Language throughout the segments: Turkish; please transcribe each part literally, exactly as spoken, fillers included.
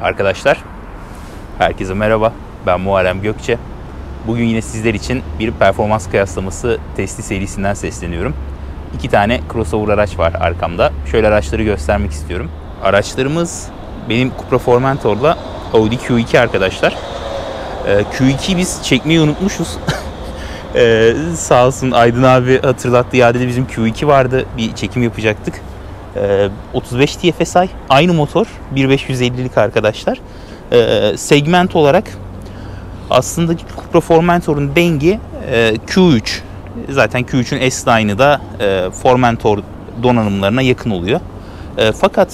Arkadaşlar, herkese merhaba. Ben Muharrem Gökçe. Bugün yine sizler için bir performans kıyaslaması testi serisinden sesleniyorum. İki tane crossover araç var arkamda. Şöyle araçları göstermek istiyorum. Araçlarımız benim Cupra Formentor'la Audi Q iki arkadaşlar. Q ikiyi biz çekmeyi unutmuşuz. ee, sağ olsun Aydın abi hatırlattı. İadede bizim Q iki vardı. Bir çekim yapacaktık. Ee, otuz beş T F S I. Aynı motor. bir bin beş yüz ellilik arkadaşlar. Ee, segment olarak aslında Cupra Formentor'un dengi e, Q üç. Zaten Q üçün S-Line'ı da e, Formentor donanımlarına yakın oluyor. E, fakat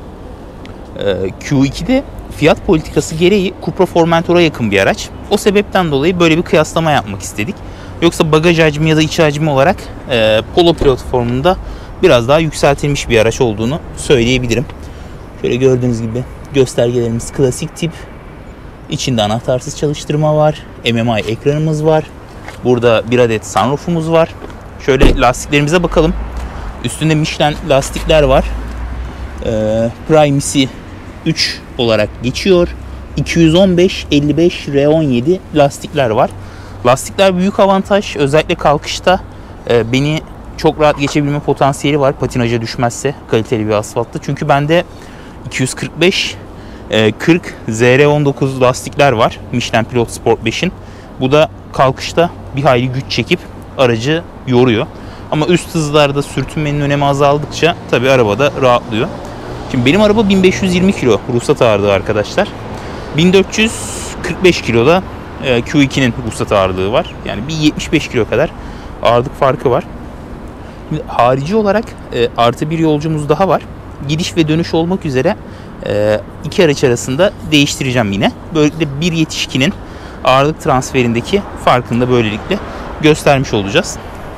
e, Q iki'de fiyat politikası gereği Cupra Formentor'a yakın bir araç. O sebepten dolayı böyle bir kıyaslama yapmak istedik. Yoksa bagaj hacmi ya da iç hacmi olarak e, Polo platformunda biraz daha yükseltilmiş bir araç olduğunu söyleyebilirim. Şöyle gördüğünüz gibi göstergelerimiz klasik tip. İçinde anahtarsız çalıştırma var. M M I ekranımız var. Burada bir adet sunroofumuz var. Şöyle lastiklerimize bakalım. Üstünde Michelin lastikler var. Ee, Primacy üç olarak geçiyor. iki yüz on beş elli beş R on yedi lastikler var. Lastikler büyük avantaj. Özellikle kalkışta e, beni çok rahat geçebilme potansiyeli var. Patinaja düşmezse kaliteli bir asfaltta. Çünkü bende iki yüz kırk beş kırk Z R on dokuz lastikler var. Michelin Pilot Sport beşin. Bu da kalkışta bir hayli güç çekip aracı yoruyor. Ama üst hızlarda sürtünmenin önemi azaldıkça tabii arabada rahatlıyor. Şimdi benim araba bin beş yüz yirmi kilo ruhsat ağırlığı arkadaşlar. bin dört yüz kırk beş kiloda Q iki'nin ruhsat ağırlığı var. Yani bir yetmiş beş kilo kadar ağırlık farkı var. Şimdi harici olarak artı bir yolcumuz daha var. Gidiş ve dönüş olmak üzere iki araç arasında değiştireceğim yine. Böylelikle bir yetişkinin ağırlık transferindeki farkını da böylelikle göstermiş olacağız.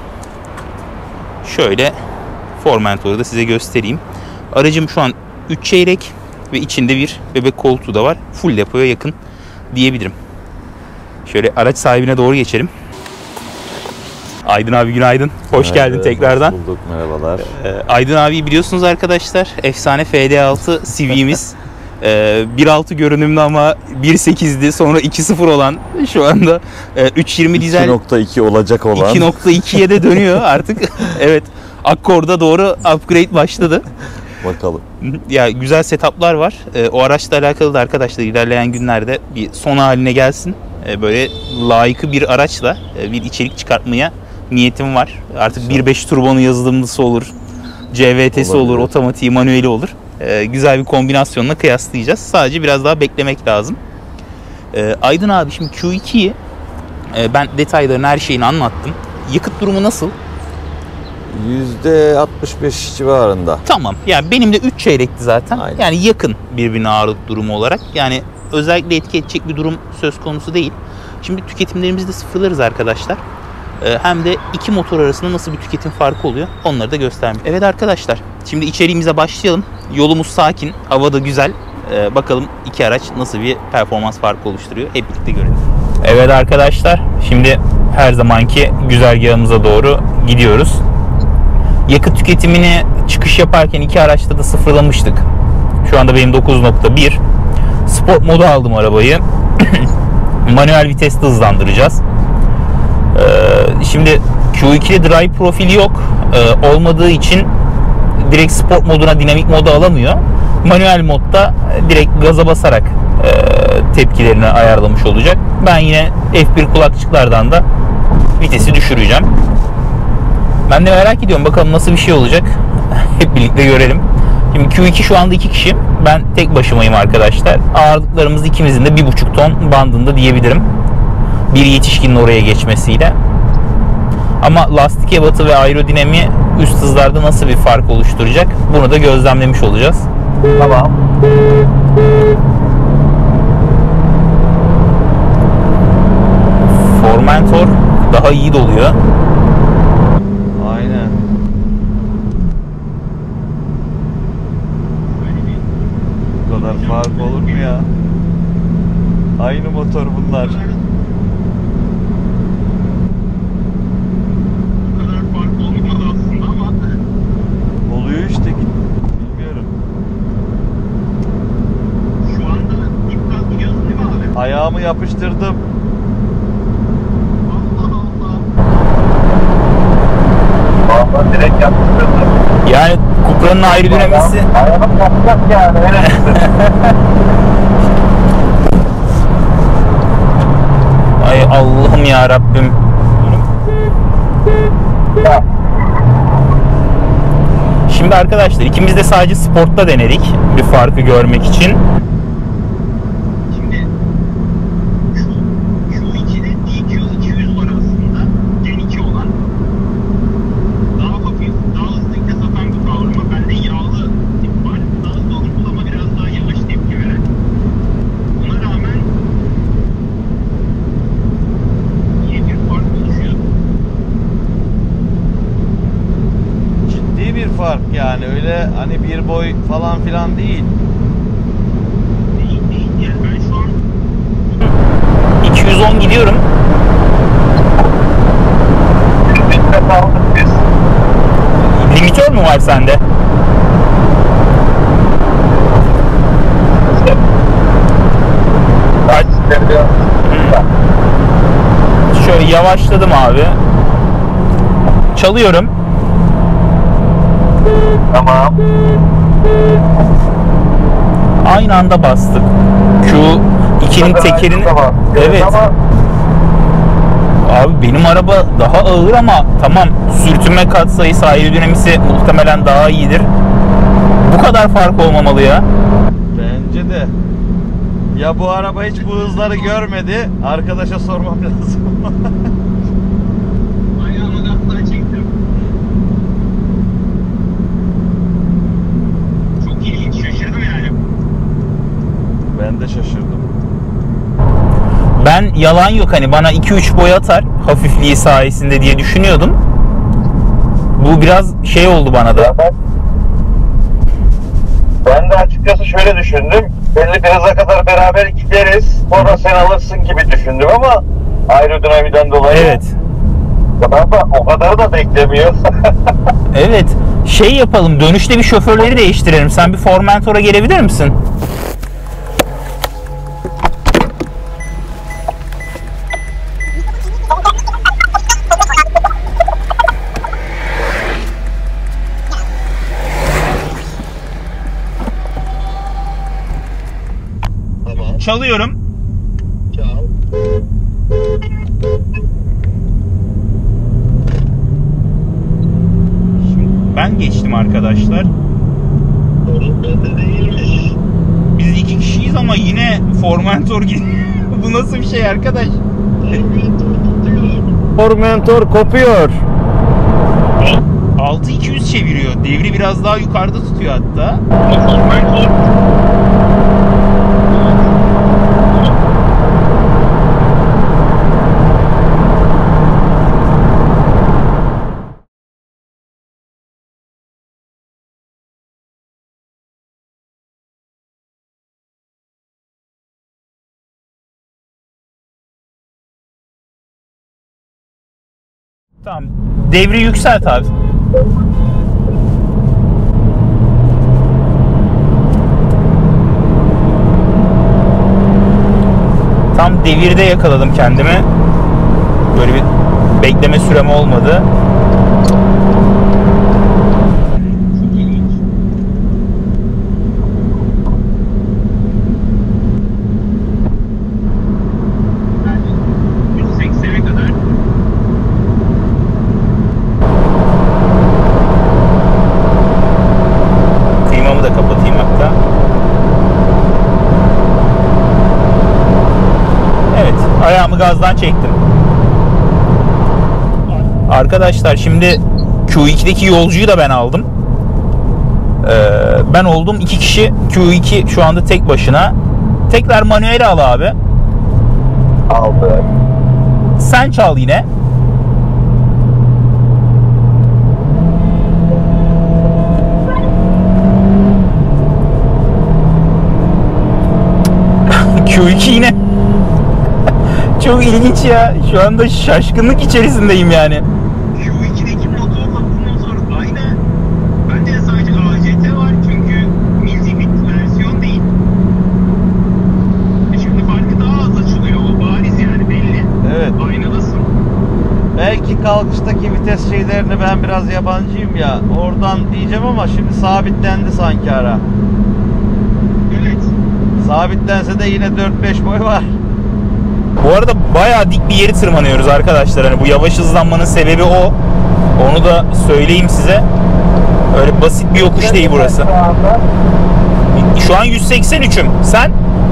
Şöyle Formentor'u da size göstereyim. Aracım şu an üç çeyrek ve içinde bir bebek koltuğu da var. Full depoya yakın diyebilirim. Şöyle araç sahibine doğru geçelim. Aydın abi günaydın. Hoş Merhaba, geldin tekrardan. Hoş bulduk, merhabalar. Ee, Aydın abi biliyorsunuz arkadaşlar. Efsane F D altı C V'miz. ee, bir nokta altı görünümlü ama bir nokta sekizdi. Sonra iki nokta sıfır olan şu anda e, üç yüz yirmi dizel. iki nokta iki olacak olan. iki nokta iki'ye de dönüyor artık. Evet. Accord'a doğru upgrade başladı. Bakalım. Ya güzel setup'lar var. Ee, o araçla alakalı da arkadaşlar ilerleyen günlerde bir son haline gelsin. Ee, böyle layıkı bir araçla e, bir içerik çıkartmaya niyetim var. Artık bir nokta beş turbonun yazılımlısı olur, C V T'si olur, otomatiği, manueli olur. Ee, güzel bir kombinasyonla kıyaslayacağız. Sadece biraz daha beklemek lazım. Ee, Aydın abi şimdi Q iki'yi e, ben detaylarını, her şeyini anlattım. Yakıt durumu nasıl? yüzde altmış beş civarında. Tamam. Yani benim de üç çeyrekti zaten. Aynen. Yani yakın birbirine ağırlık durumu olarak. Yani özellikle etki edecek bir durum söz konusu değil. Şimdi tüketimlerimizde sıfırlarız arkadaşlar. Hem de iki motor arasında nasıl bir tüketim farkı oluyor onları da göstermek. Evet arkadaşlar, şimdi içeriğimize başlayalım. Yolumuz sakin, hava da güzel. Ee, bakalım iki araç nasıl bir performans farkı oluşturuyor, hep birlikte görelim. Evet arkadaşlar, şimdi her zamanki güzergahımıza doğru gidiyoruz. Yakıt tüketimini çıkış yaparken iki araçta da sıfırlamıştık. Şu anda benim dokuz nokta bir. Sport modu aldım arabayı. Manuel viteste hızlandıracağız. Şimdi Q iki'de drive profili yok. Ee, olmadığı için direkt sport moduna, dinamik moda alamıyor. Manuel modda direkt gaza basarak e, tepkilerini ayarlamış olacak. Ben yine F bir kulakçıklardan da vitesi düşüreceğim. Ben de merak ediyorum bakalım nasıl bir şey olacak. Hep birlikte görelim. Şimdi Q iki şu anda iki kişi. Ben tek başımayım arkadaşlar. Ağırlıklarımız ikimizin de bir buçuk ton bandında diyebilirim. Bir yetişkinin oraya geçmesiyle. Ama lastik ebatı ve aerodinami üst hızlarda nasıl bir fark oluşturacak? Bunu da gözlemlemiş olacağız. Tamam. Formentor daha iyi doluyor. Aynen. Bu kadar fark olur mu ya? Aynı motor bunlar. Oluyor işte, bilmiyorum. Şu anda Ayağımı yapıştırdım. Allah Allah. Vallahi direkt yapıştırdım. Yani Cupra'nın aerodinamisi. Ayağım yapacak yani. Öyle Ay Allah'ım ya Rabbim. ya. Şimdi arkadaşlar ikimiz de sadece sportta denedik bir farkı görmek için. Şimdi şu Q iki'de D Q iki yüz var aslında. Gen iki olan. Daha hafif, daha hızlı vites atan bir kavurma. Bende yağlı tip var. Daha hızlı olur ama biraz daha yavaş tepki veren. Buna rağmen iyi bir fark oluşuyor. Ciddi bir fark yani. Öyle hani bir boy falan filan değil. Değil değil. Yani ben şu an iki yüz on gidiyorum. Bitti kaldık biz. Limitör mü var sende? Kaç ilerliyor? Şöyle yavaşladım abi. Çalıyorum. Tamam. Aynı anda bastık. Q ikinin tekerini. Tamam. Evet. Ama Abi benim araba daha ağır ama tamam, sürtünme katsayısı, aerodinamisi muhtemelen daha iyidir. Bu kadar fark olmamalı ya. Bence de. Ya bu araba hiç bu hızları görmedi. Arkadaşa sormam lazım. ayağımı gazdan çektim. Çok ilginç, şaşırdım yani. Ben de şaşırdım. Ben yalan yok hani bana iki üç boy atar hafifliği sayesinde diye düşünüyordum. Bu biraz şey oldu bana da. ya ben, ben de açıkçası şöyle düşündüm. Belli bir hıza kadar beraber gideriz. Sonra sen alırsın gibi düşündüm ama aerodinamiden dolayı. Evet. Kadar da, o kadarı da beklemiyor. Evet. Şey yapalım, dönüşte bir şoförleri değiştirelim. Sen bir Formentor'a gelebilir misin? Tamam. Çalıyorum. Çal. Şimdi ben geçtim arkadaşlar. Sorun bende değilmiş. Biz iki kişiyiz ama yine Formentor gibi. Bu nasıl bir şey arkadaş? Evet, tutuyor. Formentor kopuyor. altı iki yüz çeviriyor. Devri biraz daha yukarıda tutuyor hatta. Formentor. Tamam. Devri yükselt abi. Tam devirde yakaladım kendimi. Böyle bir bekleme sürem olmadı. Çok ilginç. Yani yüz seksene kadar Klimamı da kapatayım hatta. Evet, ayağımı gazdan çektim. Arkadaşlar şimdi Q iki'deki yolcuyu da ben aldım. Ee, ben oldum iki kişi. Q iki şu anda tek başına. Tekrar manuel al abi. Aldı. Sen çal yine. Q iki yine. Çok ilginç ya. Şu anda şaşkınlık içerisindeyim yani. Q iki'deki motorla bu motor aynı. Bende de sadece A C T var çünkü Multifit versiyon değil. E şimdi farkı daha az dik kalkıştaki vites şeylerini ben biraz yabancıyım ya. Oradan diyeceğim ama şimdi sabitlendi sanki ara. Evet. Sabitlense de yine dört beş boy var. Bu arada bayağı dik bir yeri tırmanıyoruz arkadaşlar. Hani bu yavaş hızlanmanın sebebi o. Onu da söyleyeyim size. Öyle basit bir yokuş değil burası. Şu an yüz seksen üçüm. Sen?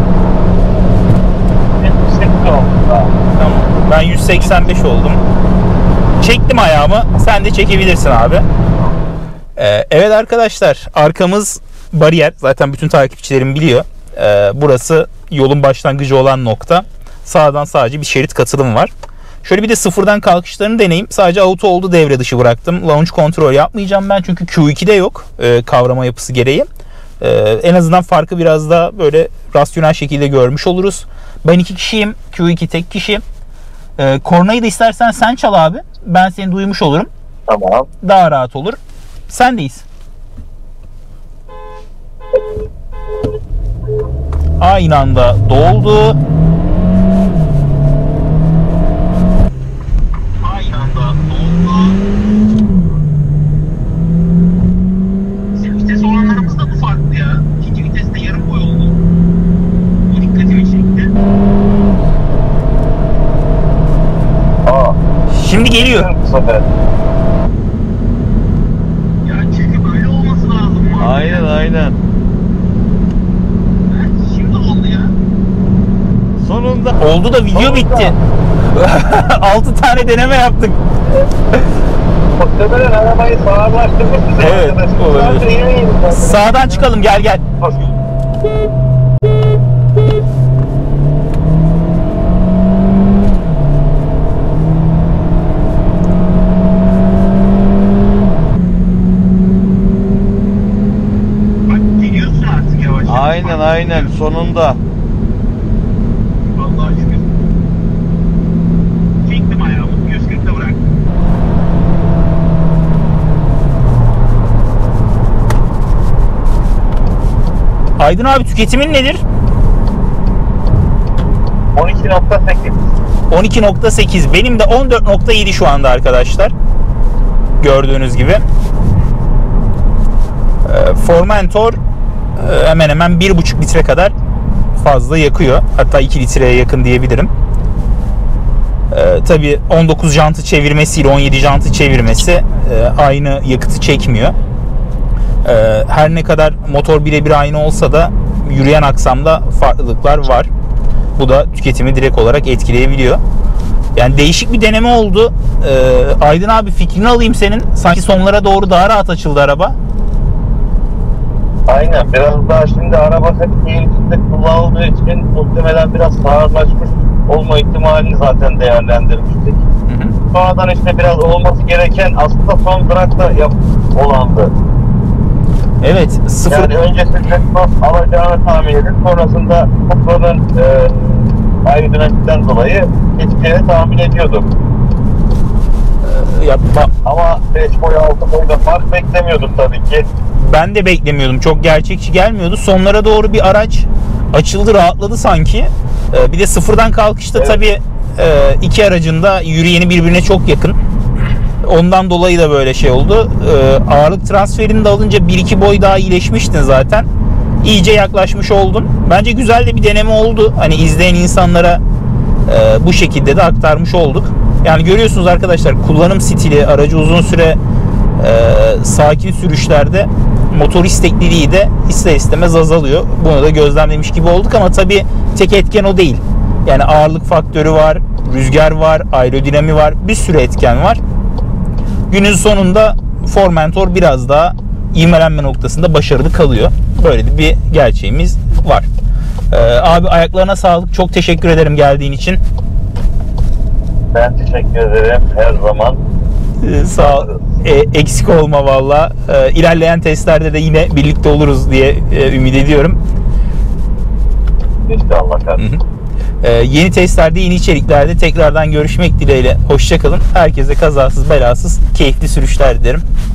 Tamam. Ben yüz seksen beş oldum. Çektim ayağımı. Sen de çekebilirsin abi. Ee, evet arkadaşlar. Arkamız bariyer. Zaten bütün takipçilerim biliyor. Ee, burası yolun başlangıcı olan nokta. Sağdan sadece bir şerit katılım var. Şöyle bir de sıfırdan kalkışlarını deneyeyim. Sadece auto oldu, devre dışı bıraktım. Launch kontrol yapmayacağım ben çünkü Q iki'de yok e, kavrama yapısı gereği. E, en azından farkı biraz daha böyle rasyonel şekilde görmüş oluruz. Ben iki kişiyim. Q iki tek kişi. E, kornayı da istersen sen çal abi. Ben seni duymuş olurum. Tamam. Daha rahat olur. Sendeyiz. Aynı anda doldu. Aynı anda oldu. Bizim vites oranlarımız da bu farklı ya. İkinci viteste yarım boy oldu. Bu dikkatimi çekti. Aa. Şimdi geliyor. Bu sefer. Ya çünkü böyle olması lazım. Aynen aynen. Ha, şimdi oldu ya. Sonunda. Oldu da video Sonunda. bitti. altı tane deneme yaptık. Muhtemelen arabayı sağırlaştırmışsınız. Evet, arkadaşlar. olabilir. Sadece yeni yeni zaten. Sağdan çıkalım, gel gel. Bak geliyorsun artık yavaş yavaş. Aynen aynen sonunda. Vallahi şükür. Çektim ayağımı. yüz kırkta bıraktım. Aydın abi, tüketimin nedir? on iki nokta sekiz. on iki nokta sekiz. Benim de on dört nokta yedi şu anda arkadaşlar. Gördüğünüz gibi. Ee, Formentor e, hemen hemen bir buçuk litre kadar fazla yakıyor. Hatta iki litreye yakın diyebilirim. Ee, tabii on dokuz jantı çevirmesiyle on yedi jantı çevirmesi e, aynı yakıtı çekmiyor. Ee, her ne kadar motor birebir aynı olsa da yürüyen aksamda farklılıklar var. Bu da tüketimi direkt olarak etkileyebiliyor. Yani değişik bir deneme oldu. Ee, Aydın abi, fikrini alayım senin. Sanki sonlara doğru daha rahat açıldı araba. Aynen. Biraz daha şimdi araba hep eğitimde kullanıldığı için muhtemelen biraz sağırlaşmış olma ihtimalini zaten değerlendirmiştik. Hı hı. Sonradan işte biraz olması gereken aslında son durakta yap olandı. Evet, sıfır. Yani öncesinde alacağını tahmin edip sonrasında motorun e, aerodinamikten dolayı etkileri tahmin ediyordum. Ya, ba- Ama beş boy altı boyda fark beklemiyordum tabii ki. ben de beklemiyordum. Çok gerçekçi gelmiyordu. Sonlara doğru bir araç açıldı, rahatladı sanki. Ee, bir de sıfırdan kalkışta Evet. tabii e, iki aracın da yürüyeni birbirine çok yakın. Ondan dolayı da böyle şey oldu. Ee, ağırlık transferini de alınca bir iki boy daha iyileşmiştin zaten. İyice yaklaşmış oldun. Bence güzel de bir deneme oldu. Hani izleyen insanlara e, bu şekilde de aktarmış olduk. Yani görüyorsunuz arkadaşlar, kullanım stili, aracı uzun süre e, sakin sürüşlerde motor istekliliği de ister istemez azalıyor. Bunu da gözlemlemiş gibi olduk ama tabii tek etken o değil. Yani ağırlık faktörü var, rüzgar var, aerodinami var, bir sürü etken var. Günün sonunda Formentor biraz daha ivmelenme noktasında başarılı kalıyor. Böyle de bir gerçeğimiz var. Ee, abi ayaklarına sağlık. Çok teşekkür ederim geldiğin için. Ben teşekkür ederim her zaman. Ee, sağ ol. Ee, eksik olma valla. Ee, ilerleyen testlerde de yine birlikte oluruz diye e, ümit ediyorum. İnşallah kardeşim. Ee, yeni testlerde, yeni içeriklerde tekrardan görüşmek dileğiyle. Hoşça kalın. Herkese kazasız belasız keyifli sürüşler dilerim.